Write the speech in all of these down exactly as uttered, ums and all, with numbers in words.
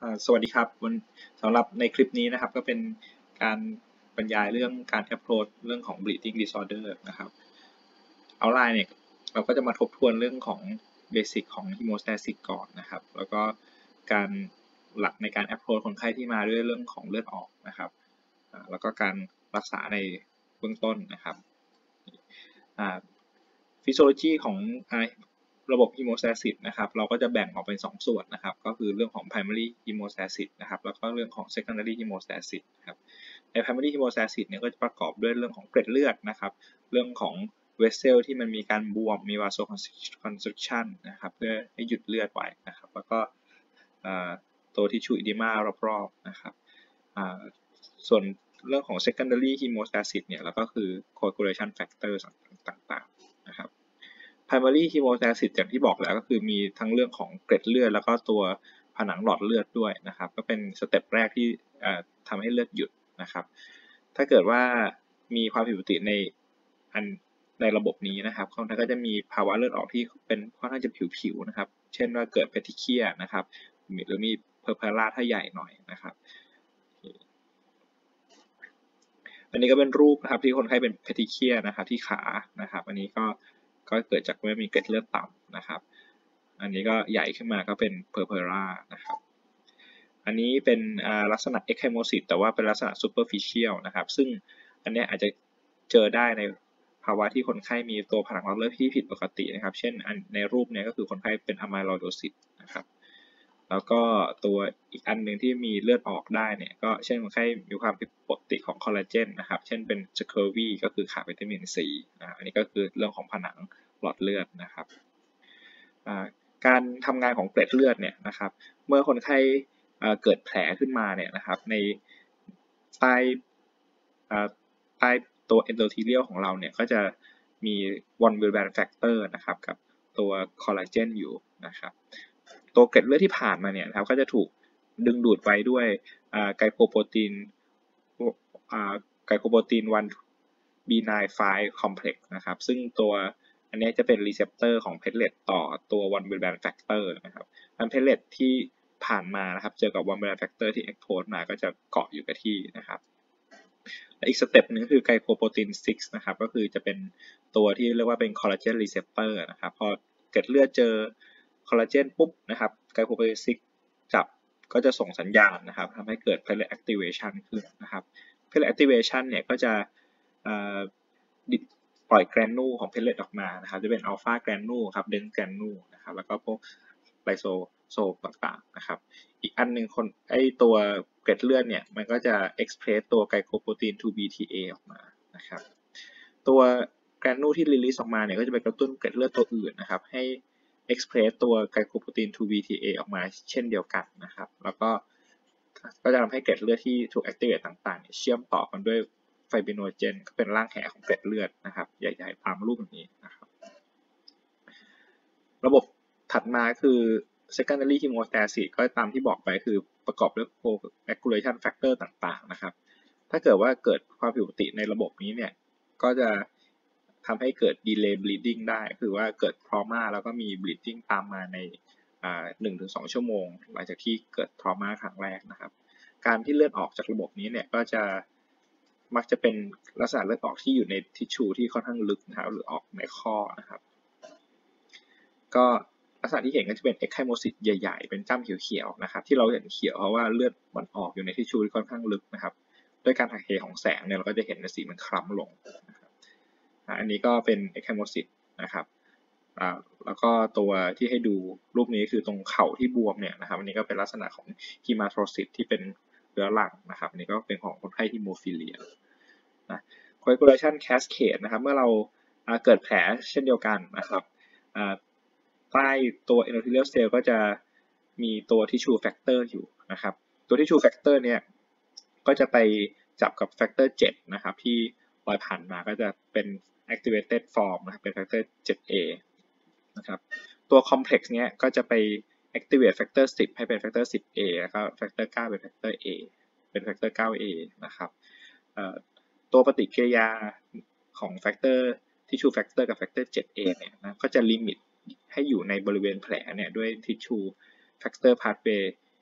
สวัสดีครับวันสำหรับในคลิปนี้นะครับก็เป็นการบรรยายเรื่องการ approach เรื่องของ bleeding disorder นะครับเอาไลน์เนี่ยเราก็จะมาทบทวนเรื่องของเบสิกของ hemostasis ก่อนนะครับแล้วก็การหลักในการ approach คนไข้ที่มาด้วยเรื่องของเลือดออกนะครับแล้วก็การรักษาในเบื้องต้นนะครับฟิสิโอโลจีของระบบ hemostasis นะครับเราก็จะแบ่งออกเป็นสองส่วนนะครับก็คือเรื่องของ primary hemostasis นะครับแล้วก็เรื่องของ secondary hemostasis นะครับใน primary hemostasis เนี่ยก็จะประกอบด้วยเรื่องของเกล็ดเลือดนะครับเรื่องของ vessel ที่มันมีการบวมมี vasoconstriction นะครับเพื่อให้หยุดเลือดไว้นะครับแล้วก็ตัว tissue edema รอบๆนะครับส่วนเรื่องของ secondary hemostasis เนี่ยแล้วก็คือ coagulation factors ต่างๆนะครับ primary hemostasis อย่างที่บอกแล้วก็คือมีทั้งเรื่องของเกล็ดเลือดแล้วก็ตัวผนังหลอดเลือดด้วยนะครับก็เป็นสเต็ปแรกที่ทำให้เลือดหยุดนะครับถ้าเกิดว่ามีความผิดปกติในอันในระบบนี้นะครับคนไข้ก็จะมีภาวะเลือดออกที่เป็นค่อนข้างจะผิวๆนะครับเช่นว่าเกิดเพทิเคียนะครับหรือมีเพอร์เพล่าถ้าใหญ่หน่อยนะครับอันนี้ก็เป็นรูปนะครับที่คนไข้เป็นเพทิเคียนะครับที่ขานะครับอันนี้ก็ก็เกิดจากว่ามีเกล็ดเลือดต่ำนะครับอันนี้ก็ใหญ่ขึ้นมาก็เป็นเพอร์เพล่านะครับอันนี้เป็นลักษณะ echymosis แต่ว่าเป็นลักษณะ superficial นะครับซึ่งอันนี้อาจจะเจอได้ในภาวะที่คนไข้มีตัวผนังหลอดเลือดที่ผิดปกตินะครับเช่นในรูปนี้ก็คือคนไข้เป็น amyloidosis นะครับแล้วก็ตัวอีกอันหนึ่งที่มีเลือดออกได้เนี่ยก็เช่นคนไข้มีความผิดปกติของคอลลาเจนนะครับเช่นเป็น scurvy ก็คือขาดวิตามินซีอันนี้ก็คือเรื่องของผนังหลอดเลือดนะครับการทำงานของเกล็ดเลือดเนี่ยนะครับเมื่อคนไข้เกิดแผลขึ้นมาเนี่ยนะครับในใต้ใต้ตัว endothelial ของเราเนี่ยก็จะมี von Willebrand factor นะครับกับตัวคอลลาเจนอยู่นะครับตัวเกล็ดเลือดที่ผ่านมาเนี่ยนะครับก็จะถูกดึงดูดไว้ด้วยไกลโคโปรตีนไกลโคโปรตีน วัน บี ไนน์ ไฟว์ complex นะครับซึ่งตัวอันนี้จะเป็นรีเซพเตอร์ของเพลเลตต่อตัว von Willebrand factor นะครับอันเพลเลตที่ผ่านมานะครับเจอกับ von Willebrand factor ที่ expose มาก็จะเกาะอยู่กับที่นะครับและอีกสเต็ปนึงคือไกลโคโปรตีน ซิกซ์ นะครับก็คือจะเป็นตัวที่เรียกว่าเป็นคอลลาเจนรีเซพเตอร์นะครับพอเกล็ดเลือดเจอคอลลาเจนปุ๊บนะครับไกลโคโปรตีน ซิกซ์ จับก็จะส่งสัญญาณนะครับทำให้เกิด platelet activation ขึ้นนะครับ platelet activation เนี่ยก็จะปล่อยแกรนูของเพลเลตออกมานะครับจะเป็นอัลฟาแกรนูครับเดนแกรนูนะครับแล้วก็พวกไลโซโซต่างๆนะครับอีกอันหนึ่งคนไอตัวเกล็ดเลือดเนี่ยมันก็จะเอ็กซ์เพรสตัวไกลโคโปรตีน ทู บี ที เอ ออกมานะครับตัวแกรนูที่รีลีสออกมาเนี่ยก็จะไปกระตุ้นเกล็ดเลือดตัวอื่นนะครับให้เอ็กซ์เพรสตัวไกลโคโปรตีน ทู บี ที เอ ออกมาเช่นเดียวกันนะครับแล้วก็ก็จะทำให้เกล็ดเลือดที่ถูกแอคทีเวตต่างๆเชื่อมต่อกันด้วยไฟบิโนเจนก็เป็นร่างแหของเกล็ดเลือดนะครับใหญ่ๆตามรูปแบบนี้นะครับระบบถัดมาคือ secondary hemostasis ก็ตามที่บอกไปคือประกอบด้วย coagulation factor ต่างๆนะครับถ้าเกิดว่าเกิดความผิดปกติในระบบนี้เนี่ยก็จะทำให้เกิด delay bleeding ได้คือว่าเกิด trauma แล้วก็มี bleeding ตามมาในหนึ่งถึงสองชั่วโมงหลังจากที่เกิด trauma ครั้งแรกนะครับการที่เลือดออกจากระบบนี้เนี่ยก็จะมักจะเป็นลักษณะเลือดออกที่อยู่ในทิชชูที่ค่อนข้างลึกนะครับหรือออกในข้อนะครับก็ลักษณะที่เห็นก็จะเป็น echymosis ใหญ่ๆเป็นจ้ำเขียวๆนะครับที่เราเห็นเขียวเพราะว่าเลือดมันออกอยู่ในทิชชูที่ค่อนข้างลึกนะครับด้วยการถ่ายเทของแสงเนี่ยเราก็จะเห็นสีมันคล้ำลงนะครับอันนี้ก็เป็น echymosis นะครับแล้วก็ตัวที่ให้ดูรูปนี้คือตรงเข่าที่บวมเนี่ยนะครับอันนี้ก็เป็นลักษณะของ hematosis ที่เป็นเรื้อรังนะครับอันนี้ก็เป็นของคนไข้ที่โมฟิเลียนะ coagulation cascade นะครับเมื่อเราเกิดแผลเช่นเดียวกันนะครับใต้ตัว endothelial cell ก็จะมีตัว tissue factor อยู่นะครับตัว tissue factor เนี่ยก็จะไปจับกับ factor เจ็ดนะครับที่ลอยผ่านมาก็จะเป็น activated form นะครับเป็น factor เจ็ด เอ นะครับตัว complex เนี้ยก็จะไป activate factor สิบให้เป็น factor สิบ เอ แล้วก็ factor เก้าเป็น factor A เป็น factor เก้า เอ นะครับตัวปฏิกิริยาของ factor tissue factor กับ factor เจ็ด เอ เนี่ยนะก็จะลิมิตให้อยู่ในบริเวณแผลเนี่ยด้วย tissue factor pathway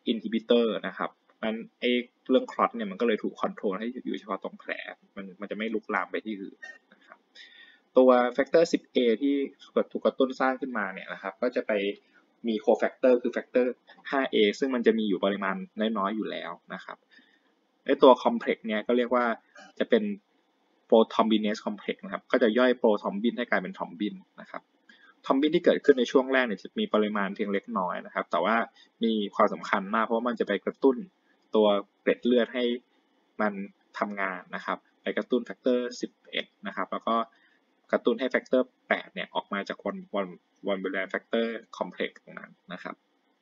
inhibitor นะครับนั้นไอ้เรื่องคลอตเนี่ยมันก็เลยถูกคอนโทรลให้อยู่เฉพาะตรงแผลมันมันจะไม่ลุกลามไปที่อื่นนะครับตัวแฟกเตอร์ สิบ เอ ที่ถูกกระตุ้นสร้างขึ้นมาเนี่ยนะครับก็จะไปมีโคแฟกเตอร์คือแฟกเตอร์ ไฟว์ เอ ซึ่งมันจะมีอยู่ปริมาณน้อยๆอยู่แล้วนะครับไอ้ตัวคอมเพล็กซ์เนี่ยก็เรียกว่าจะเป็นโปรทอมบิเนสคอมเพล็กซ์นะครับก็จะย่อยโปรทอมบินให้กลายเป็นทอมบินนะครับทอมบินที่เกิดขึ้นในช่วงแรกเนี่ยจะมีปริมาณเพียงเล็กน้อยนะครับแต่ว่ามีความสำคัญมากเพราะว่ามันจะไปกระตุ้นตัวเกล็ดเลือดให้มันทำงานนะครับไปกระตุ้นแฟกเตอร์ สิบเอ็ด นะครับแล้วก็กระตุ้นให้แฟกเตอร์ แปด เนี่ยออกมาจากวันวันวันเบลนแฟกเตอร์คอมเพล็กซ์ตรงนั้นนะครับ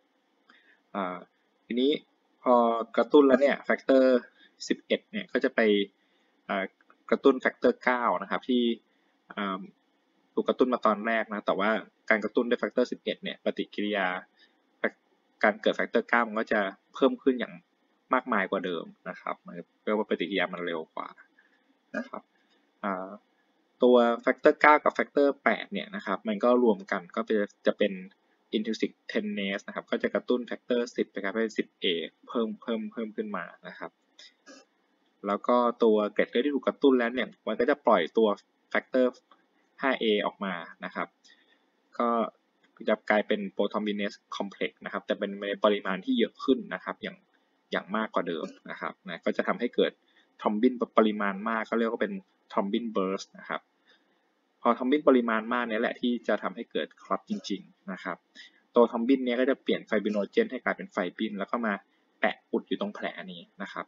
ทีนี้พอกระตุ้นแล้วเนี่ยแฟกเตอร์ สิบเอ็ด เนี่ยก็จะไปกระตุ้นแฟกเตอร์ เก้า นะครับที่ถูกกระตุ้นมาตอนแรกนะแต่ว่าการกระตุ้นด้วยแฟกเตอร์ สิบเอ็ด เนี่ยปฏิกิริยาการเกิดแฟกเตอร์ เก้า มันก็จะเพิ่มขึ้นอย่างมากมายกว่าเดิมนะครับเรียกว่าปฏิกิริยามันเร็วกว่านะครับตัวแฟกเตอร์ เก้า กับแฟกเตอร์ แปด เนี่ยนะครับมันก็รวมกันก็จะเป็น intrinsic tendency นะครับก็จะกระตุ้นแฟกเตอร์ สิบไปกลายเป็น สิบ เอ เพิ่มเพิ่มเพิ่มขึ้นมานะครับแล้วก็ตัวเกล็ดเลือดที่ถูกกระตุ้นแล้วเนี่ยมันก็จะปล่อยตัวแฟกเตอร์ ไฟว์ เอ ออกมานะครับก็จะกลายเป็นโปรทอมบิเนสคอมเพล็กซ์นะครับแต่เป็นในปริมาณที่เยอะขึ้นนะครับอย่างอย่างมากกว่าเดิมนะครับนะก็จะทำให้เกิดทอมบินปริมาณมากก็เรียกว่าเป็นทอมบินเบิร์สนะครับพอทอมบินปริมาณมากนี่แหละที่จะทำให้เกิดคลอตจริงๆนะครับตัวทอมบินนี้ก็จะเปลี่ยนไฟบิโนเจนให้กลายเป็นไฟบินแล้วก็มาแปะอุดอยู่ตรงแผลนี้นะครับ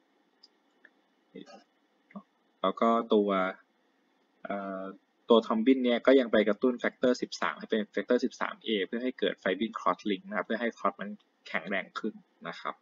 แล้วก็ตัวตัวทอมบินเนี่ยก็ยังไปกระตุ้นแฟกเตอร์ สิบสาม ให้เป็นแฟกเตอร์ สิบสาม เอ เพื่อให้เกิดไฟบินคลอตลิงก์นะครับเพื่อให้คลอตมันแข็งแรงขึ้นนะครับ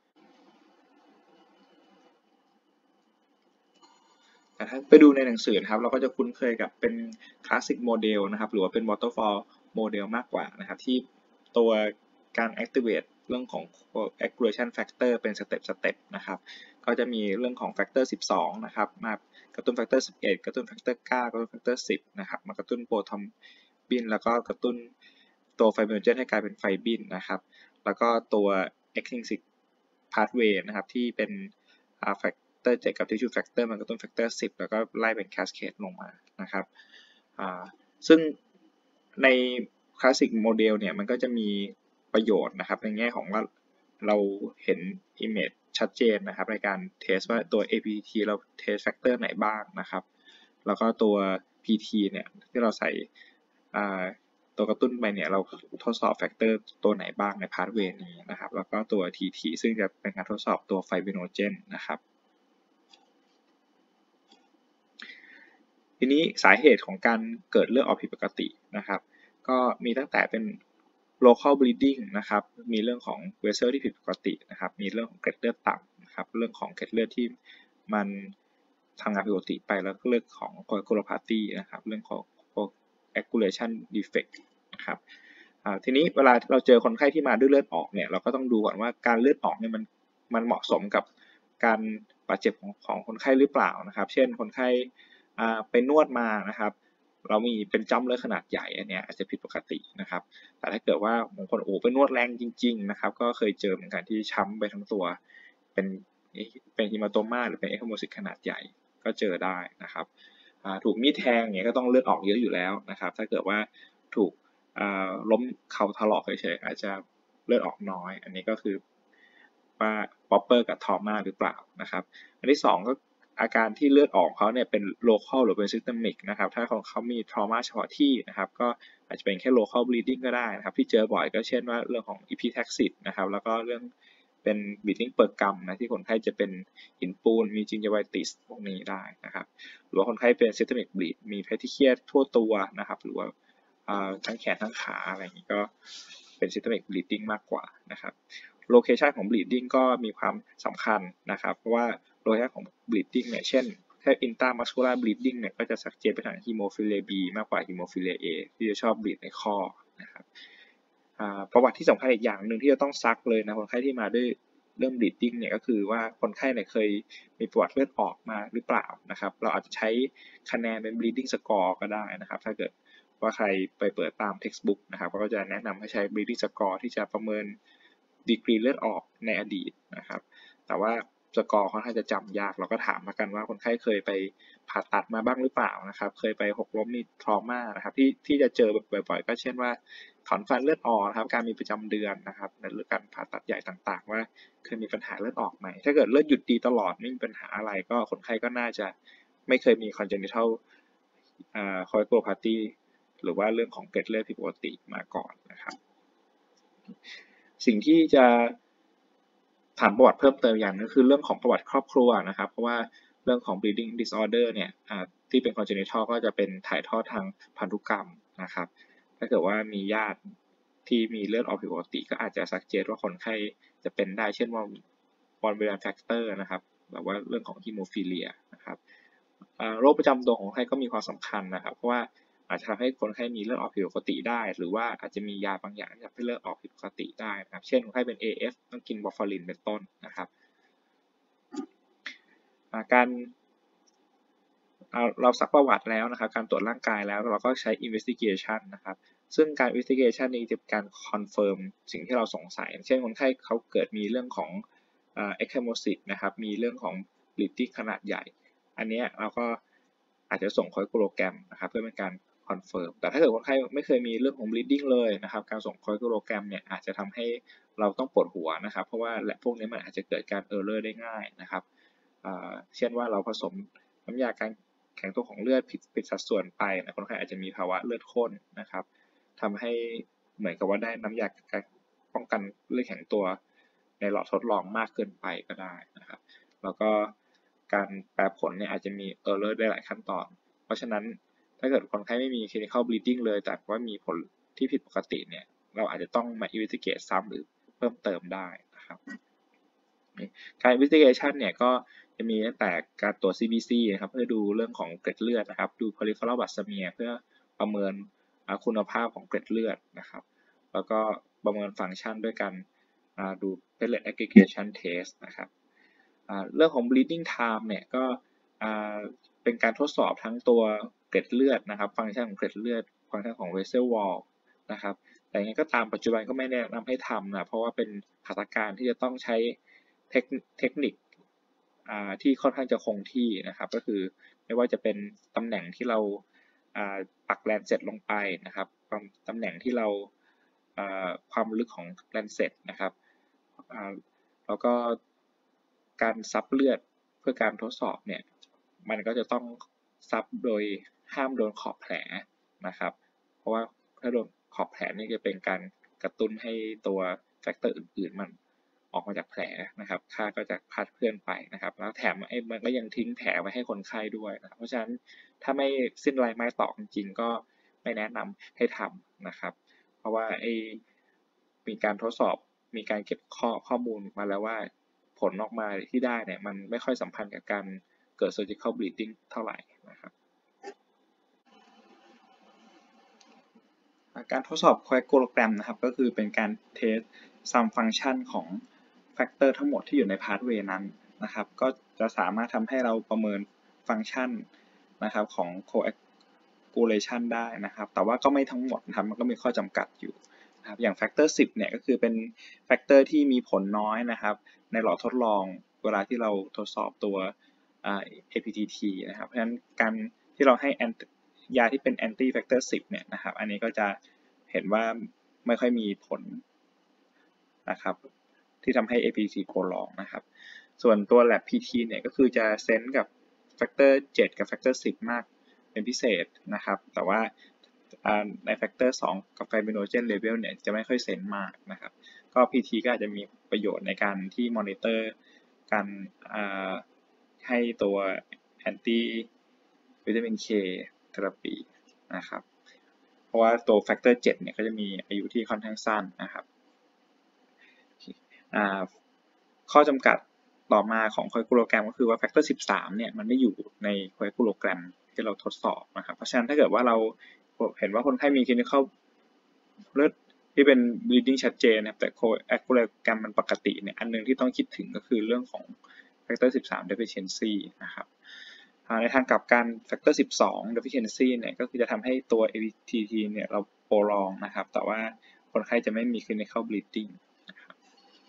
แต่ถ้าไปดูในหนังสือนะครับเราก็จะคุ้นเคยกับเป็นคลาสสิกโมเดลนะครับหรือว่าเป็น waterfall โมเดลมากกว่านะครับที่ตัวการ activate เรื่องของ activation factor เป็นสเต็ปสเต็ปนะครับก็จะมีเรื่องของ factor สิบสองนะครับมากระตุ้น factor สิบเอ็ดกระตุ้น factor เก้ากระตุ้น factor สิบนะครับมากระตุ้นโปรทอมบินแล้วก็กระตุ้นตัวไฟบิโนเจนให้กลายเป็นไฟบินนะครับแล้วก็ตัว extrinsic pathway นะครับที่เป็นfactor เจ็ดกับ tissue factor มันกระตุ้น factor สิบแล้วก็ไล่เป็น cascade ลงมานะครับซึ่งในคลาสสิกโมเดลเนี่ยมันก็จะมีประโยชน์นะครับในแง่ของว่าเราเห็น image ชัดเจนนะครับในการเทสว่าตัว เอ พี ที เราเทสแฟกเตอร์ไหนบ้างนะครับแล้วก็ตัว พี ที เนี่ยที่เราใส่ตัวกระตุ้นไปเนี่ยเราทดสอบแฟกเตอร์ตัวไหนบ้างในพาธเวย์นี้นะครับแล้วก็ตัว ที ที ซึ่งจะเป็นการทดสอบตัวไฟบิโนเจนนะครับทีนี้สาเหตุของการเกิดเลือดออกผิดปกตินะครับก็มีตั้งแต่เป็น local bleeding นะครับมีเรื่องของ vessel ที่ผิดปกตินะครับมีเรื่องของเกล็ดเลือดต่ำนะครับเรื่องของเกล็ดเลือดที่มันทำงานผิดปกติไปแล้วก็เรื่องของ coagulopathy นะครับเรื่องของ coagulation defect นะครับทีนี้เวลาเราเจอคนไข้ที่มาด้วยเลือดออกเนี่ยเราก็ต้องดูก่อนว่าการเลือดออกเนี่ยมันมันเหมาะสมกับการบาดเจ็บของของคนไข้หรือเปล่านะครับเช่นคนไข้ไปนวดมานะครับเรามีเป็นจ้ำเลือดขนาดใหญ่อันเนี้ยอาจจะผิดปกตินะครับแต่ถ้าเกิดว่าบางคนโอ้ไปนวดแรงจริงๆนะครับก็เคยเจอเหมือนกันที่ช้ำไปทั้งตัวเป็นเป็นฮิมาโตมาหรือเป็นเอ็กโมซิสขนาดใหญ่ก็เจอได้นะครับถูกมีดแทงเนี่ยก็ต้องเลือดออกเยอะอยู่แล้วนะครับถ้าเกิดว่าถูกล้มเข่าถลอกเฉยๆอาจจะเลือดออกน้อยอันนี้ก็คือว่าป๊อปเปอร์กับทอร์มาหรือเปล่านะครับอันที่สองก็อาการที่เลือดออกเขาเนี่ยเป็น local หรือเป็น systemic นะครับถ้าของเขามี trauma เฉพาะที่นะครับก็อาจจะเป็นแค่ local bleeding ก็ได้นะครับที่เจอบ่อยก็เช่นว่าเรื่องของ epistaxis นะครับแล้วก็เรื่องเป็น bleeding per gum นะที่คนไข้จะเป็นหินปูนมี gingivitis พวกนี้ได้นะครับหรือว่าคนไข้เป็น systemic bleed มี petechiae ทั่วตัวนะครับหรือว่าทั้งแขนทั้งขาอะไรอย่างนี้ก็เป็น systemic bleeding มากกว่านะครับ location ของ bleeding ก็มีความสำคัญนะครับเพราะว่าlocation ของ bleeding เนี่ยเช่นถ้า intramuscular bleeding เนี่ยก็จะสังเกตไปทาง hemophilia B มากกว่า hemophilia A ที่จะชอบ bleed ในข้อนะครับประวัติที่สำคัญอีกอย่างหนึ่งที่จะต้องซักเลยนะคนไข้ที่มาด้วยเรื่อง bleeding เนี่ยก็คือว่าคนไข้เนี่ยเคยมีประวัติเลือดออกมาหรือเปล่านะครับเราอาจจะใช้คะแนนเป็น bleeding score ก็ได้นะครับถ้าเกิดว่าใครไปเปิดตาม textbook นะครับก็จะแนะนำให้ใช้ bleeding score ที่จะประเมินดีกรีเลือดออกในอดีตนะครับแต่ว่าสกอร์ค่อนข้างจะจำยากเราก็ถามมากันว่าคนไข้เคยไปผ่าตัดมาบ้างหรือเปล่านะครับเคยไปหกล้มมีทรมานะครับที่ที่จะเจอบ่อยๆก็เช่นว่าถอนฟันเลือดออกนะครับการมีประจำเดือนนะครับหรือการผ่าตัดใหญ่ต่างๆว่าเคยมีปัญหาเลือดออกไหมถ้าเกิดเลือดหยุดดีตลอดไม่มีปัญหาอะไรก็คนไข้ก็น่าจะไม่เคยมี congenital coagulopathy หรือว่าเรื่องของเกล็ดเลือดผิดปกติมาก่อนนะครับสิ่งที่จะถามประวัติเพิ่มเติมอย่างนึงคือเรื่องของประวัติครอบครัวนะครับเพราะว่าเรื่องของ bleeding disorder เนี่ยที่เป็น congenital ก็จะเป็นถ่ายทอดทางพันธุกรรมนะครับถ้าเกิดว่ามีญาติที่มีเลือดออกผิดปกติก็อาจจะสักเจตว่าคนไข้จะเป็นได้เช่นว่า von Willebrand factor นะครับแบบว่าเรื่องของฮีโมฟิเลียนะครับโรคประจำตัวของคนไข้ก็มีความสำคัญนะครับเพราะว่าอาจจะทำให้คนไข้มีเลือดออกผิดปกติได้หรือว่าอาจจะมียาบางอย่างที่ทำให้เลือดออกผิดปกติได้นะครับเช่นคนไข้เป็น เอ เอฟ ต้องกินวอร์ฟารินเป็นต้นนะครับการเราซักประวัติแล้วนะครับการตรวจร่างกายแล้วเราก็ใช้ investigation นะครับซึ่งการ investigation นี้จะเป็นการ confirm สิ่งที่เราสงสัยเช่นคนไข้เขาเกิดมีเรื่องของ ecchymosis นะครับมีเรื่องของ bleeding ขนาดใหญ่อันนี้เราก็อาจจะส่ง coagulogram นะครับเพื่อเป็นการ confirm แต่ถ้าเกิดคนไข้ไม่เคยมีเรื่องของ bleeding เลยนะครับการส่ง coagulogram เนี่ยอาจจะทำให้เราต้องปวดหัวนะครับเพราะว่าและพวกนี้มันอาจจะเกิดการ error ได้ง่ายนะครับเช่นว่าเราผสมน้ำยาการแข็งตัวของเลือดผิดผิดสัดส่วนไปนะคนไข้อาจจะมีภาวะเลือดข้นนะครับทำให้เหมือนกับว่าได้น้ำยาการป้องกันเลือดแข็งตัวในหลอดทดลองมากเกินไปก็ได้นะครับแล้วก็การแปลผลเนี่ยอาจจะมี error ได้หลายขั้นตอนเพราะฉะนั้นถ้าเกิดคนไข้ไม่มี clinical bleeding เลยแต่ว่ามีผลที่ผิดปกติเนี่ยเราอาจจะต้องมา investigate ซ้ำหรือเพิ่มเติมได้นะครับการ investigation เนี่ยก็จะมีตั้งแต่การตรวจ ซี บี ซี นะครับเพื่อดูเรื่องของเกล็ดเลือดนะครับดู peripheral blood smear เพื่อประเมินคุณภาพของเกล็ดเลือดนะครับแล้วก็ประเมินฟังก์ชันด้วยการดู platelet aggregation test นะครับเรื่องของ bleeding time เนี่ยก็เป็นการทดสอบทั้งตัวเกล็ดเลือดนะครับฟังก์ชันของเกล็ดเลือดฟังก์ชันของ vessel wall นะครับแต่ยังไงก็ตามปัจจุบันก็ไม่แนะนำให้ทำนะเพราะว่าเป็นหัตถการที่จะต้องใช้เทคนิคที่ค่อนข้างจะคงที่นะครับก็คือไม่ว่าจะเป็นตำแหน่งที่เราปักแลนเซ็ตลงไปนะครับตำแหน่งที่เราความลึกของแลนเซ็ตนะครับแล้วก็การซับเลือดเพื่อการทดสอบเนี่ยมันก็จะต้องซับโดยห้ามโดนขอบแผลนะครับเพราะว่าถ้าโดนขอบแผลนี่จะเป็นการกระตุ้นให้ตัวแฟกเตอร์อื่นๆมันออกมาจากแผลนะครับค่าก็จะพาดเคลื่อนไปนะครับแล้วแถมมันก็ยังทิ้งแผลไว้ให้คนไข้ด้วยนะเพราะฉะนั้นถ้าไม่สิ้นลายไม้ตอกจริงๆก็ไม่แนะนำให้ทำนะครับเพราะว่าไอ้มีการทดสอบมีการเก็บข้อข้อมูลมาแล้วว่าผลออกมาที่ได้เนี่ยมันไม่ค่อยสัมพันธ์กับการเกิด surgical bleeding เท่าไหร่นะครับการทดสอบ coagulogram นะครับก็คือเป็นการเทส sum function ของแฟกเตอร์ทั้งหมดที่อยู่ใน pathway นั้นนะครับก็จะสามารถทำให้เราประเมินฟังก์ชันนะครับของ coagulation ได้นะครับแต่ว่าก็ไม่ทั้งหมดนะครับมันก็มีข้อจำกัดอยู่นะครับอย่างแฟกเตอร์สิบเนี่ยก็คือเป็นแฟกเตอร์ที่มีผลน้อยนะครับในหลอดทดลองเวลาที่เราทดสอบตัว เอ พี ที ที นะครับเพราะฉะนั้นการที่เราให้ยาที่เป็น anti factor สิบเนี่ยนะครับอันนี้ก็จะเห็นว่าไม่ค่อยมีผลนะครับที่ทำให้ เอ พี ที prolong นะครับส่วนตัว lab พี ที เนี่ยก็คือจะเซนส์กับ factor เจ็ดกับ factor สิบมากเป็นพิเศษนะครับแต่ว่าใน factor สองกับ fibrinogen level เนี่ยจะไม่ค่อยเซนส์มากนะครับก็ พี ที ก็อาจจะมีประโยชน์ในการที่ monitor การให้ตัว anti vitamin K therapy นะครับเพราะว่าตัว factor เจ็ดเนี่ยก็จะมีอายุที่ค่อนข้างสั้นนะครับข้อจำกัดต่อมาของ coagulogram ก็คือว่า factor สิบสามเนี่ยมันไม่อยู่ใน coagulogram ที่เราทดสอบนะครับเพราะฉะนั้นถ้าเกิดว่าเราเห็นว่าคนไข้มี clinical เลือดที่เป็น bleeding ชัดเจนนะครับแต่ coagulogram มันปกติเนี่ยอันนึงที่ต้องคิดถึงก็คือเรื่องของ factor สิบสาม deficiency นะครับในทางกลับกัน factor สิบสอง deficiency เนี่ยก็คือจะทำให้ตัว เอ พี ที เนี่ยเรา prolong นะครับแต่ว่าคนไข้จะไม่มี clinical bleeding นะครับ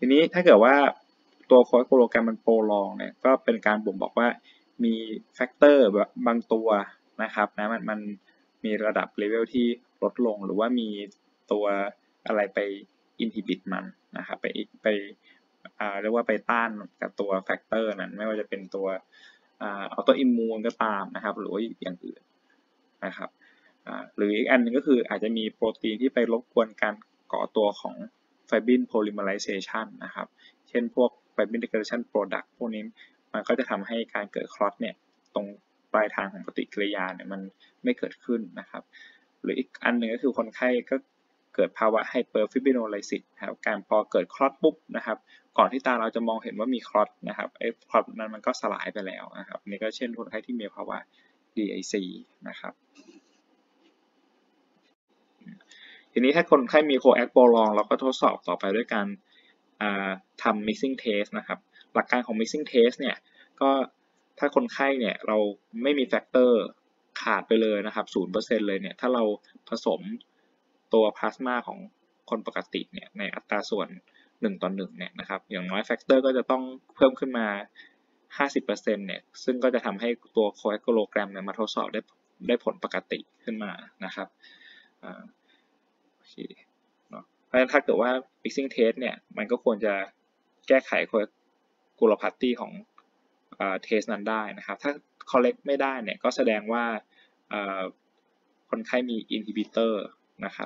ทีนี้ถ้าเกิดว่าตัวโปรแกรมมันโปรลองเนี่ยก็เป็นการบ่งบอกว่ามีแฟกเตอร์แบบบางตัวนะครับนะมันมันมีระดับเลเวลที่ลดลงหรือว่ามีตัวอะไรไปอินฮิบิตมันนะครับไปไปอ่าเรียกว่าไปต้านกับตัวแฟกเตอร์นั้นไม่ว่าจะเป็นตัวอ่าออโตอิมมูนก็ตามนะครับหรือว่าอย่างอื่นนะครับอ่าหรืออีกอันนึงก็คืออาจจะมีโปรตีนที่ไปรบกวนการก่อตัวของไฟบรินโพลิเมอไรเซชันนะครับเช่นพวกไฟบรินเดกเรชันโปรดักต์พวกนี้มันก็จะทำให้การเกิดคลอตเนี่ยตรงปลายทางของปฏิกิริยาเนี่ยมันไม่เกิดขึ้นนะครับหรืออีกอันหนึ่งก็คือคนไข้ก็เกิดภาวะไฮเปอร์ฟิบริโนไลซิสครับการพอเกิดคลอตปุ๊บนะครับก่อนที่ตาเราจะมองเห็นว่ามีคลอตนะครับไอ้คลอตนั้นมันก็สลายไปแล้วนะครับนี่ก็เช่นคนไข้ที่มีภาวะ ดี ไอ ซี นะครับทีนี้ถ้าคนไข้มีโคแอคโปรลองเราก็ทดสอบต่อไปด้วยการทำ mixing test นะครับหลักการของ mixing test เนี่ยก็ถ้าคนไข้เนี่ยเราไม่มีแฟกเตอร์ขาดไปเลยนะครับ ศูนย์ เปอร์เซ็นต์ เลยเนี่ยถ้าเราผสมตัวพลาสมาของคนปกติเนี่ยในอัตราส่วนหนึ่งต่อหนึ่งเนี่ยนะครับอย่างน้อยแฟกเตอร์ก็จะต้องเพิ่มขึ้นมา ห้าสิบเปอร์เซ็นต์ เนี่ยซึ่งก็จะทำให้ตัวโคแอคโลแกรมเนี่ยมาทดสอบได้ได้ผลปกติขึ้นมานะครับโอเคเนาะเพราะฉะนั้นถ้าเกิดว่า mixing test เนี่ยมันก็ควรจะแก้ไข coagulopathy ของเทสนั้นได้นะครับถ้า correct ไม่ได้เนี่ยก็แสดงว่าคนไข้มี inhibitor นะครับ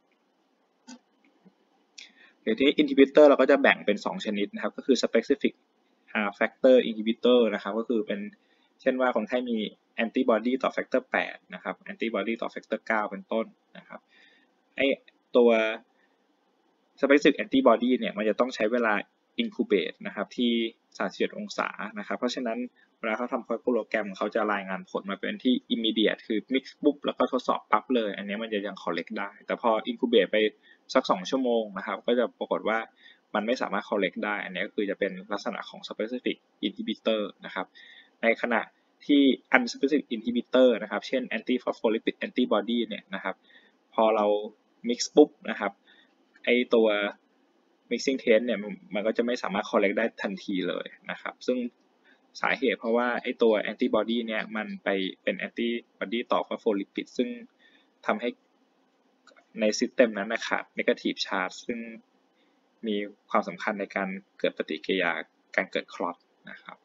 เดี๋ยวที่ inhibitor เราก็จะแบ่งเป็นสองชนิดนะครับก็คือ specific factor inhibitor นะครับก็คือเป็นเช่นว่าคนไข้มี antibody ต่อ factor แปดนะครับ antibody ต่อ factor เก้าเป็นต้นนะครับไอตัว specific antibody เนี่ยมันจะต้องใช้เวลา incubate นะครับที่สามสิบเจ็ดองศานะครับเพราะฉะนั้นเวลาเขาทำโปรแกรมเขาจะรายงานผลมาเป็นที่ immediate คือ mix ปุ๊บแล้วก็ทดสอบปั๊บเลยอันนี้มันจะยัง collect ได้แต่พอ incubate ไปสักสองชั่วโมงนะครับก็จะปรากฏว่ามันไม่สามารถ collect ได้อันนี้ก็คือจะเป็นลักษณะของ specific inhibitor นะครับในขณะที่ unspecific inhibitor นะครับเช่น anti phospholipid antibody เนี่ยนะครับพอเรา mix ปุ๊บนะครับไอตัว mixing test เนี่ยมันก็จะไม่สามารถ collect ได้ทันทีเลยนะครับซึ่งสาเหตุเพราะว่าไอตัว antibody เนี่ยมันไปเป็น antibody ต่อ phospholipid ซึ่งทำให้ใน system นั้นนะขาด negative charge ซึ่งมีความสำคัญในการเกิดปฏิกิริยาการเกิดคลอตนะครับ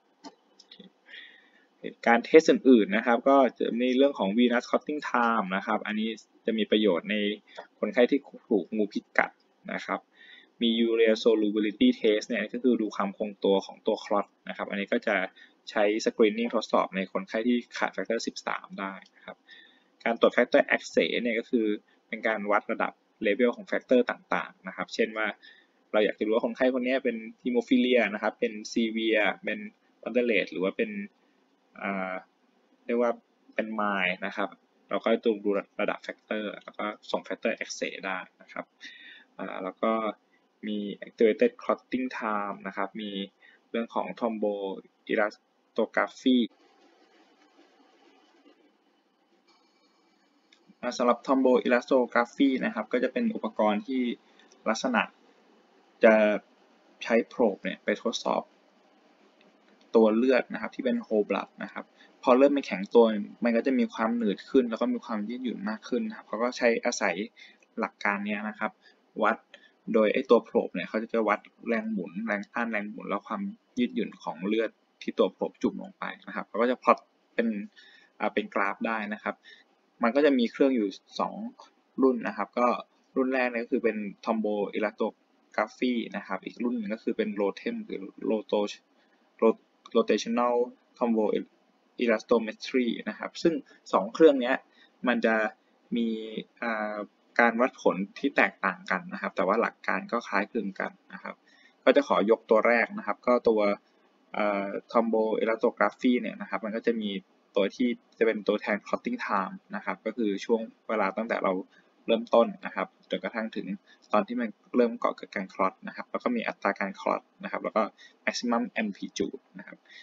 การเทสอื่นๆนะครับก็จะมีเรื่องของ venous clotting time นะครับอันนี้จะมีประโยชน์ในคนไข้ที่ถูกงูพิษกัดนะครับมี urea solubility test เนี่ยก็คือดูความคงตัวของตัวคลอตนะครับอันนี้ก็จะใช้ screening ทดสอบในคนไข้ที่ขาดแฟกเตอร์สิบสามได้นะครับการตรวจแฟกเตอร์ assay เนี่ยก็คือเป็นการวัดระดับเลเวลของแฟกเตอร์ต่างๆนะครับเช่นว่าเราอยากจะรู้ว่าคนไข้คนนี้เป็นฮีโมฟิเลียนะครับเป็นซีเวียเป็นมอดเรทหรือว่าเป็นเรียกว่าเป็นไมล์นะครับเราก็ดูดูระดับแฟกเตอร์แล้วก็ส่งแฟกเตอร์ assay ได้นะครับแล้วก็มี activated clotting time นะครับมีเรื่องของ thromboelastography สำหรับ thromboelastography นะครับก็จะเป็นอุปกรณ์ที่ลักษณะจะใช้โพรบเนี่ยไปทดสอบตัวเลือดนะครับที่เป็น whole blood นะครับพอเลือดไม่แข็งตัวมันก็จะมีความหนืดขึ้นแล้วก็มีความยืดหยุ่นมากขึ้นนะครับเขาก็ใช้อาศัยหลักการนี้นะครับวัดโดยไอ้ตัวโพรบเนี่ยเขาจะวัดแรงหมุนแรงต้านแรงหมุนแล้วความยืดหยุ่นของเลือดที่ตัวโพรบจุ่มลงไปนะครับเขาก็จะพลอตเป็นอ่าเป็นกราฟได้นะครับมันก็จะมีเครื่องอยู่สองรุ่นนะครับก็รุ่นแรกเนี่ยก็คือเป็น thromboelastography นะครับอีกรุ่นนึงก็คือเป็น rotem หรือ roto rotational thromboelastometry นะครับซึ่งสองเครื่องนี้มันจะมีการวัดผลที่แตกต่างกันนะครับแต่ว่าหลักการก็คล้ายคลึงกันนะครับก็จะขอยกตัวแรกนะครับก็ตัว thromboelastography เนี่ยนะครับมันก็จะมีตัวที่จะเป็นตัวแทน clotting time นะครับก็คือช่วงเวลาตั้งแต่เราเริ่มต้นนะครับจนกระทั่งถึงตอนที่มันเริ่มก่อเกิดการคลอตนะครับแล้วก็มีอัตราการคลอตนะครับแล้วก็ maximum amplitude นะครับ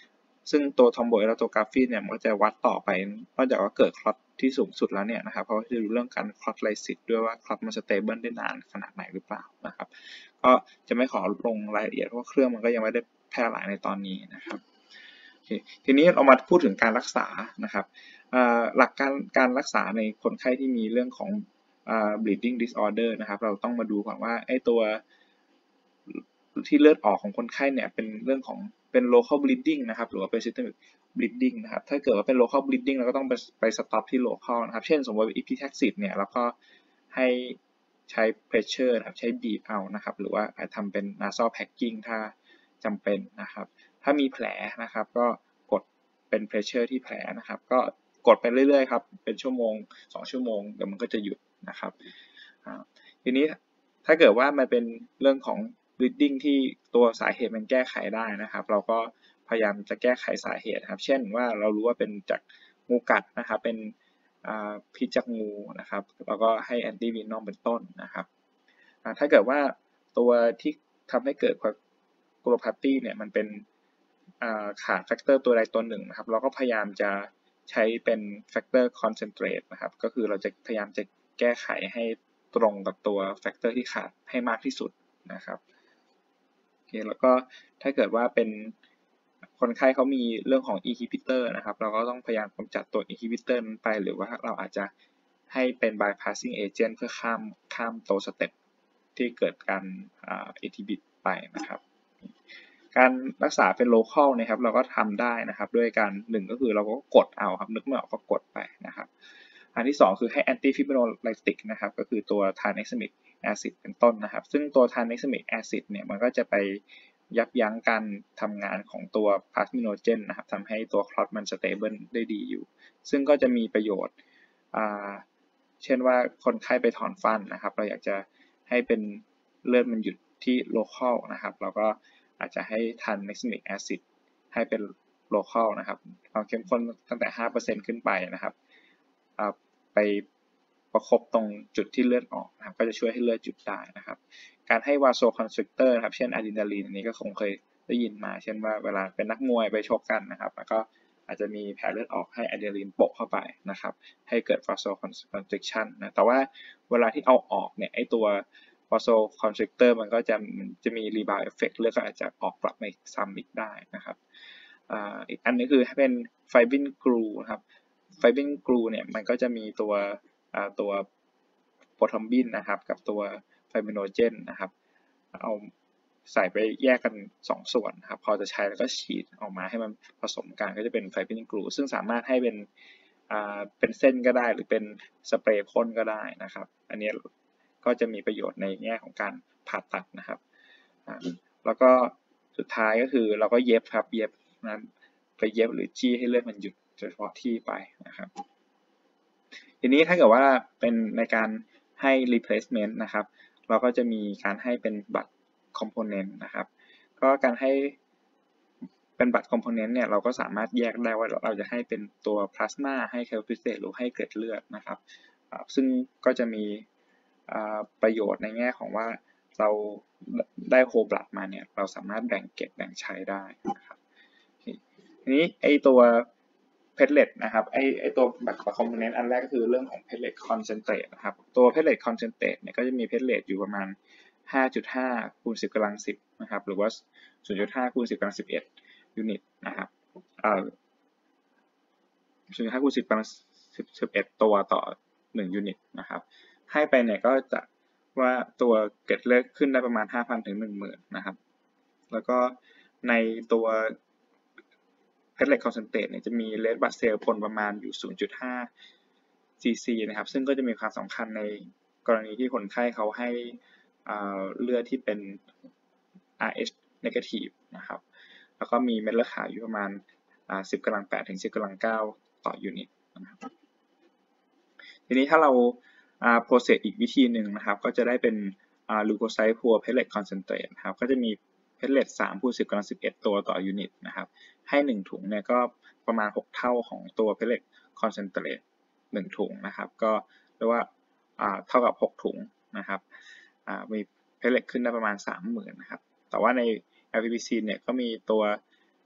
ซึ่งตัว Tombow-Elastography เนี่ยมันก็จะวัดต่อไปนอกจากว่าเกิดคลอตที่สูงสุดแล้วเนี่ยนะครับเพราะจะดูเรื่องการคลอตไลซิสด้วยว่าคลอตมันสเตเบิลได้นานขนาดไหนหรือเปล่านะครับก็จะไม่ขอลงรายละเอียดเพราะเครื่องมันก็ยังไม่ได้แพร่หลายในตอนนี้นะครับทีนี้เรามาพูดถึงการรักษานะครับหลักการการรักษาในคนไข้ที่มีเรื่องของ bleeding disorder นะครับเราต้องมาดูก่อนว่าไอ้ตัวที่เลือดออกของคนไข้เนี่ยเป็นเรื่องของเป็น local bleeding นะครับหรือว่าเป็น systemic bleeding นะครับถ้าเกิดว่าเป็น local bleeding เราก็ต้องไปไป stop ที่ local นะครับเช่นสมมติว่า epistaxis เนี่ยเราก็ให้ใช้ pressure นะครับใช้บีบเอานะครับหรือว่าอาจทำเป็น nasal packing ถ้าจำเป็นนะครับถ้ามีแผลนะครับก็กดเป็น pressure ที่แผลนะครับก็กดไปเรื่อยๆครับเป็นชั่วโมงสองชั่วโมงเดี๋ยวมันก็จะหยุดนะครับทีนี้ถ้าเกิดว่ามันเป็นเรื่องของ bleeding ที่ตัวสาเหตุมันแก้ไขได้นะครับเราก็พยายามจะแก้ไขสาเหตุครับเช่นว่าเรารู้ว่าเป็นจากงูกัดนะครับเป็นพิษจากงูนะครับแล้วก็ให้แอนตี้วีนอมเป็นต้นนะครับถ้าเกิดว่าตัวที่ทำให้เกิดโคโลพาธีเนี่ยมันเป็นขาดแฟกเตอร์ตัวใดตัวหนึ่งนะครับเราก็พยายามจะใช้เป็นแฟกเตอร์คอนเซนเทรตนะครับก็คือเราจะพยายามจะแก้ไขให้ตรงกับตัวแฟกเตอร์ที่ขาดให้มากที่สุดนะครับโอเคแล้วก็ถ้าเกิดว่าเป็นคนไข้เขามีเรื่องของ inhibitor นะครับเราก็ต้องพยายามกำจัดตัว inhibitor นั้นไปหรือว่าเราอาจจะให้เป็น bypassing agent เพื่อข้ามข้ามตัวสเต็ปที่เกิดการ inhibit ไปนะครับการรักษาเป็น local นะครับเราก็ทำได้นะครับด้วยการหนึ่งก็คือเราก็กดเอาครับนึกไม่ออกก็กดไปนะครับอันที่สองคือให้ anti fibrinolytic นะครับก็คือตัว tranexamic acid เป็นต้นนะครับซึ่งตัว tranexamic acid เนี่ยมันก็จะไปยับยั้งการทำงานของตัว plasminogen นะครับทำให้ตัวคลอตมัน stable ได้ดีอยู่ซึ่งก็จะมีประโยชน์เช่นว่าคนไข้ไปถอนฟันนะครับเราอยากจะให้เป็นเลือดมันหยุดที่ local นะครับเราก็อาจจะให้ tranexamic acid ให้เป็น local นะครับความเข้มข้นตั้งแต่ ห้าเปอร์เซ็นต์ ขึ้นไปนะครับไปประคบตรงจุดที่เลือดออกนะครับก็จะช่วยให้เลือดหยุดได้นะครับการให้ vasoconstrictor นะครับเช่นอะดรีนาลีนอันนี้ก็คงเคยได้ยินมาเช่นว่าเวลาเป็นนักมวยไปชกกันนะครับแล้วก็อาจจะมีแผลเลือดออกให้อะดรีนาลีนโปะเข้าไปนะครับให้เกิด vasoconstriction นะแต่ว่าเวลาที่เอาออกเนี่ยไอตัว vasoconstrictor มันก็จะจะมี rebound effect เลือดก็อาจจะออกกลับมาซ้ำอีกได้นะครับอีกอันนี้คือให้เป็น fibrin glue นะครับไฟบินกรูเนี่ยมันก็จะมีตัวตัวโปรทอมบินนะครับกับตัวไฟบิโนเจนนะครับเอาใส่ไปแยกกันสองส่วนครับพอจะใช้แล้วก็ฉีดออกมาให้มันผสมกันก็จะเป็นไฟบินกรูซึ่งสามารถให้เป็นเป็นเส้นก็ได้หรือเป็นสเปรย์พ่นก็ได้นะครับอันนี้ก็จะมีประโยชน์ในแง่ของการผ่าตัดนะครับแล้วก็สุดท้ายก็คือเราก็เย็บครับเย็บนั้นไปเย็บหรือจี้ให้เลือดมันหยุดเฉพาะที่ไปนะครับทีนี้ถ้าเกิดว่าเป็นในการให้ replacement นะครับเราก็จะมีการให้เป็นบัตร component นะครับก็การให้เป็นบัตร component เนี่ยเราก็สามารถแยกได้ว่าเราจะให้เป็นตัว plasma ให้ calcium หรือให้เกล็ดเลือดนะครับซึ่งก็จะมีประโยชน์ในแง่ของว่าเราได้ whole blood มาเนี่ยเราสามารถแบ่งเก็บแบ่งใช้ได้นะครับทีนี้ไอตัวเพลเลตนะครับไอไอตัวบัตรคอมโพเนนต์อันแรกก็คือเรื่องของเพลเลตคอนเซนเทรตนะครับตัวเพลเลตคอนเซนเทรตเนี่ยก็จะมีเพลเลตอยู่ประมาณ ห้าจุดห้า คูณ สิบกำลังสิบนะครับหรือว่า ศูนย์จุดห้า คูณ สิบกำลังสิบเอ็ด ยูนิตนะครับเอ่อ ศูนย์จุดห้า คูณ สิบกำลังสิบเอ็ดตัวต่อหนึ่งยูนิตนะครับให้ไปเนี่ยก็จะว่าตัวเกล็ดเลือดขึ้นได้ประมาณ ห้าพัน ถึง หนึ่งหมื่น นะครับแล้วก็ในตัวเพลเลตคอนเซนเทรตเนี่ยจะมีเรดบลัดเซลล์ปนประมาณอยู่ ศูนย์จุดห้า ซี ซี นะครับซึ่งก็จะมีความสำคัญในกรณีที่คนไข้เขาให้เลือดที่เป็น อาร์ เอช negative นะครับแล้วก็มีเม็ดเลือดขาวอยู่ประมาณสิบกำลังแปดถึงสิบกำลังเก้าต่อยูนิตนะครับทีนี้ถ้าเรา process อีกวิธีหนึ่งนะครับก็จะได้เป็น leukocyte poor pellet concentrate นะครับก็จะมีเพลเลตสาม คูณ สิบกำลังสิบเอ็ดตัวต่อยูนิตนะครับให้หนึ่งถุงเนี่ยก็ประมาณหกเท่าของตัวเพลเลตคอนเซนเทรตหนึ่งถุงนะครับก็เรียกว่าเท่ากับหกถุงนะครับมีเพลเลตขึ้นได้ประมาณ สามหมื่น นะครับแต่ว่าใน แอล พี พี ซี เนี่ยก็มีตัว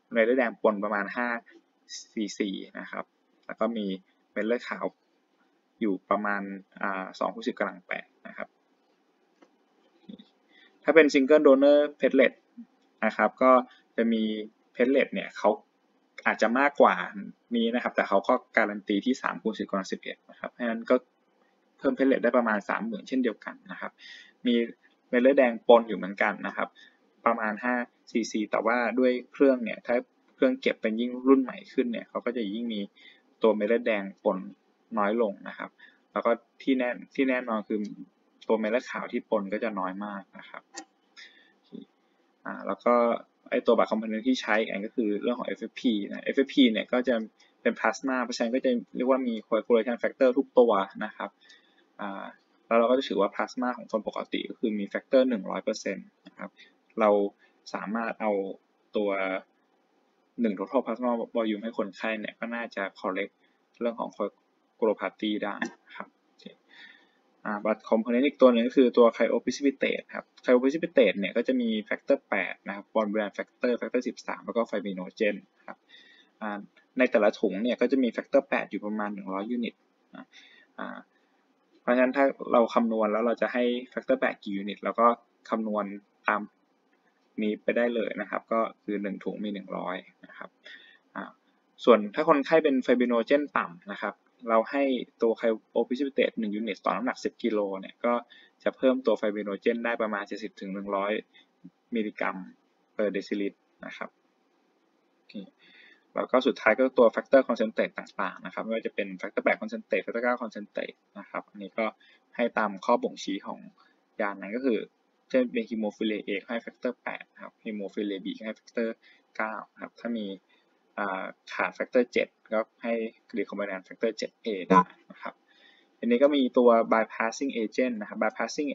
เม็ดเลือดแดงปนประมาณห้าซีซีนะครับแล้วก็มีเม็ดเลือดขาวอยู่ประมาณอ่าสองคูณสิบกำลังแปดนะครับถ้าเป็น single donor platelet นะครับก็จะมี platelet เนี่ยเขาอาจจะมากกว่านี้นะครับแต่เขาก็การันตีที่สามคูณสิบกำลังสิบเอ็ดนะครับเพราะฉะนั้นก็เพิ่ม platelet ได้ประมาณ สามหมื่น เช่นเดียวกันนะครับมีเม็ดเลือดแดงปนอยู่เหมือนกันนะครับประมาณห้าซีซีแต่ว่าด้วยเครื่องเนี่ยถ้าเครื่องเก็บเป็นยิ่งรุ่นใหม่ขึ้นเนี่ยเขาก็จะยิ่งมีตัวเม็ดเลือดแดงปนน้อยลงนะครับแล้วก็ที่แน่ที่แน่นอนคือตัวเม็ดเลือดขาวที่ปนก็จะน้อยมากนะครับอ่าแล้วก็ไอตัวบัตรคอมโพเนนต์ที่ใช้อันก็คือเรื่องของ เอฟ เอฟ พี นะ เอฟ เอฟ พี เนี่ยก็จะเป็นพลาสมาเพราะฉะนั้นก็จะเรียกว่ามี coagulation factor ทุกตัวนะครับอ่าแล้วเราก็จะถือว่าพลาสมาของคนปกติก็คือมีแฟกเตอร์ หนึ่งร้อยเปอร์เซ็นต์ นะครับเราสามารถเอาตัวหนึ่ง total plasma volume ให้คนไข้เนี่ยก็น่าจะ correct เรื่องของ coagulopathy ได้ครับบัตรคอมโพเนนต์อีกตัวหนึ่งก็คือตัว cryoprecipitate ครับ cryoprecipitate เนี่ยก็จะมีแฟกเตอร์แปดนะครับ bond barrier factor แฟกเตอร์สิบสามแล้วก็ fibrinogen ครับในแต่ละถุงเนี่ยก็จะมีแฟกเตอร์แปดอยู่ประมาณหนึ่งร้อยยูนิตเพราะฉะนั้นถ้าเราคำนวณแล้วเราจะให้แฟกเตอร์แปดกี่ยูนิตแล้วก็คำนวณตามนี้ไปได้เลยนะครับก็คือหนึ่งถุงมีหนึ่งร้อยนะครับส่วนถ้าคนไข้เป็นไฟบริโนเจนต่ำนะครับเราให้ตัวไคโอพิซิพิเตตหนึ่งยูนิตต่อน้ำหนักสิบกิโลเนี่ยก็จะเพิ่มตัวไฟบริโนเจนได้ประมาณเจ็ดสิบถึงหนึ่งร้อยมิลลิกรัม per deciliter นะครับแล้วก็สุดท้ายก็ตัว factor concentrate ต่างๆนะครับไม่ว่าจะเป็น factor แปด concentrate factor เก้า concentrate นะครับอันนี้ก็ให้ตามข้อบ่งชี้ของยานั้นก็คือเช่นเป็น hemophilia A ให้ factor แปดครับ hemophilia B ให้ factor เก้าครับถ้ามีขาด factor เจ็ดก็ให้ recombinant factor เจ็ด เอ ได้นะครับอันนี้ก็มีตัว bypassing agent นะครับ bypassing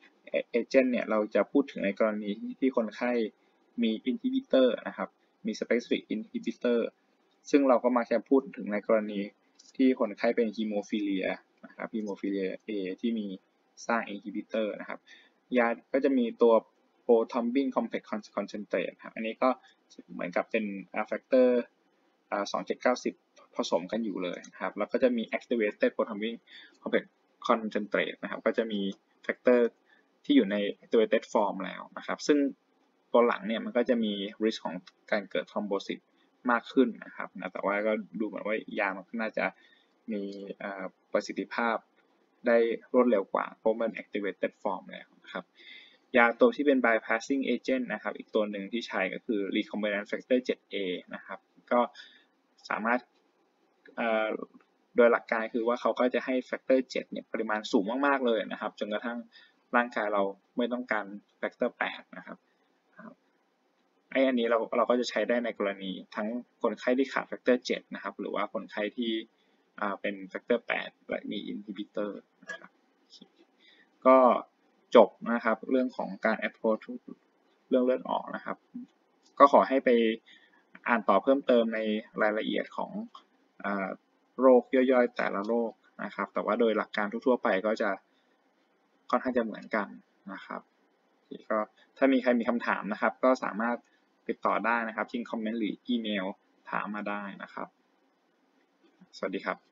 agent เนี่ยเราจะพูดถึงในกรณีที่คนไข้มี inhibitor นะครับมี specific inhibitor ซึ่งเราก็มักจะพูดถึงในกรณีที่คนไข้เป็น hemophilia นะครับ hemophilia A ที่มีสร้าง inhibitor นะครับยาก็จะมีตัว prothrombin complex concentrate ครับอันนี้ก็เหมือนกับเป็น factor สองพันเจ็ดร้อยเก้าสิบผสมกันอยู่เลยนะครับแล้วก็จะมี activated prothrombin complex concentrate นะครับก็จะมี factor ที่อยู่ใน activated form แล้วนะครับซึ่งตัวหลังเนี่ยมันก็จะมี risk ของการเกิด thrombosis มากขึ้นนะครับนะแต่ว่าก็ดูเหมือนว่ายามันน่าจะมีประสิทธิภาพได้รวดเร็วกว่าเพราะมัน activated form แล้วนะครับยาตัวที่เป็น bypassing agent นะครับอีกตัวหนึ่งที่ใช้ก็คือ recombinant factor เจ็ด เอ นะครับก็สามารถโดยหลักการคือว่าเขาก็จะให้ factor เจ็ดเนี่ยปริมาณสูงมากๆเลยนะครับจนกระทั่งร่างกายเราไม่ต้องการ factor แปดนะครับไอ้อันนี้เราเราก็จะใช้ได้ในกรณีทั้งคนไข้ที่ขาด factor เจ็ดนะครับหรือว่าคนไข้ที่เป็น factor แปดและมี inhibitor นะครับก็จบนะครับเรื่องของการ approach เรื่องเลือดออกนะครับก็ขอให้ไปอ่านต่อเพิ่มเติมในรายละเอียดของโรคย่อยๆแต่ละโรคนะครับแต่ว่าโดยหลักการทั่วๆไปก็จะค่อนข้างจะเหมือนกันนะครับก็ถ้ามีใครมีคำถามนะครับก็สามารถติดต่อได้นะครับทิ้งคอมเมนต์หรืออีเมลถามมาได้นะครับสวัสดีครับ